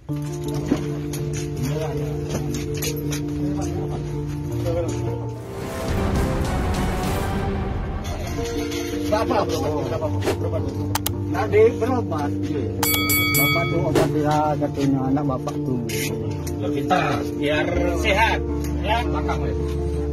Berapa? Nadi berobat. Bapak tuh obat dia katanya anak bapak tuh. Kita biar sehat ya. Belakang ya.